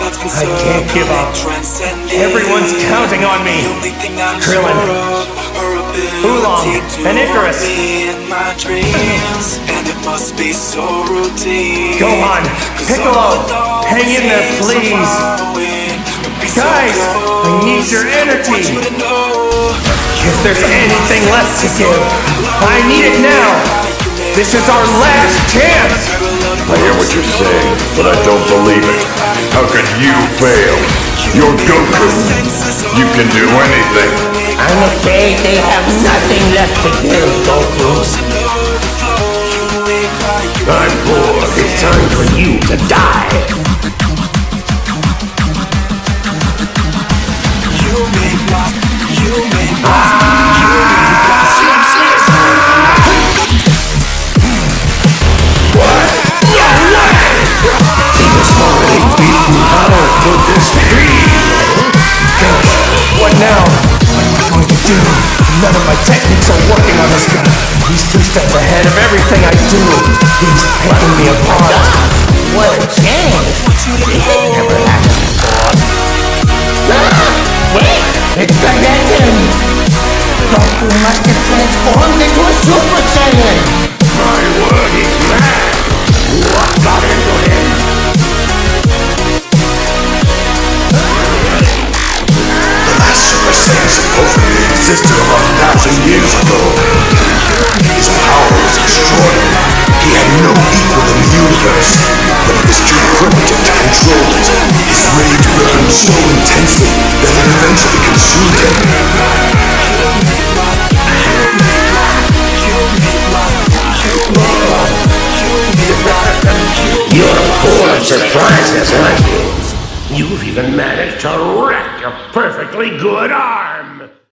I can't give up. Everyone's counting on me. Krillin, Oolong, and Icarus. Gohan, Piccolo, hang in there, please. Guys, I need your energy. If there's anything left to give, I need it now. This is our last chance. I hear what you're saying, but I don't believe it. How can you fail? You're Goku. You can do anything. I'm afraid they have nothing left to give, Goku. I'm bored. It's time for you to die. What now? What am I going to do? None of my techniques are working on this guy. He's 2 steps ahead of everything I do. He's picking me apart. What a change. This never happened before. Wait! It's the legend! Goku must have transformed into a Super Saiyan! My word, he's mad. What got into him? Super Saiyan supposedly existed about 1,000 years ago. His power was extraordinary. He had no equal in the universe, but he was too primitive to control it. His rage burned so intensely that it eventually consumed him. You're full of surprises, aren't you? You've even managed to wreck a perfectly good arm!